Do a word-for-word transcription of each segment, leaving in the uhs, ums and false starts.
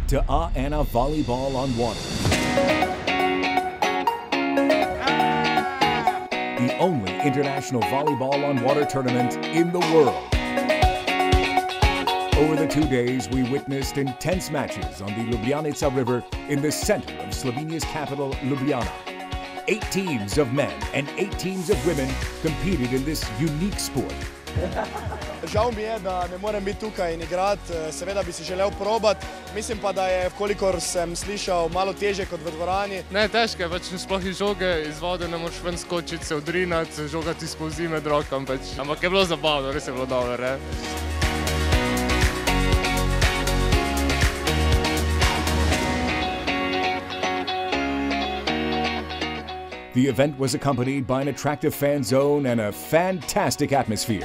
Tajda and Nina Volleyball on Water. The only international volleyball on water tournament in the world. Over the two days, we witnessed intense matches on the Ljubljanica River in the center of Slovenia's capital, Ljubljana. Eight teams of men and eight teams of women competed in this unique sport. Žal mi je, da ne morem biti tukaj in igrati, seveda bi si želel probati. Mislim pa, da je, kolikor sem slišal, malo težje kot v dvorani. Ne, težko je, pač sploh iz žoge, iz vode ne moreš ven skočiti, se odrinati, žogati skozi med rokam, pač. Ampak je bilo zabavno, res je bilo dobro, ne? The event was accompanied by an attractive fan zone and a fantastic atmosphere.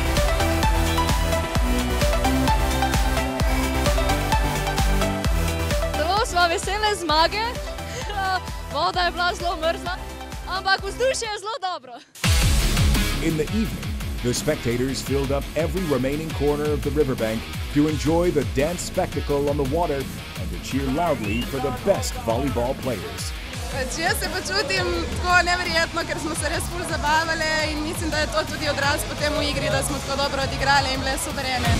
Zelo smo vesele zmage, voda je bila zelo mrzla, ampak vzdušje je zelo dobro. In the evening, the spectators filled up every remaining corner of the riverbank to enjoy the dance spectacle on the water and to cheer loudly for the best volleyball players. Jaz se počutim tako neverjetno, ker smo se res ful zabavali in mislim, da je to tudi odraz potem v igri, da smo tako dobro odigrali in bile suverene.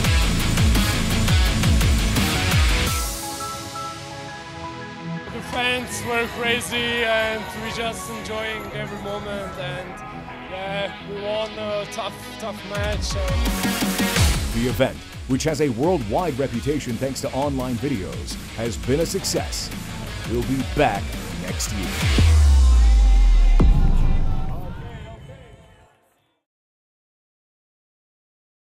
The fans were crazy and we just enjoying every moment and yeah, we won a tough, tough match. The event, which has a worldwide reputation thanks to online videos, has been a success. We'll be back next year.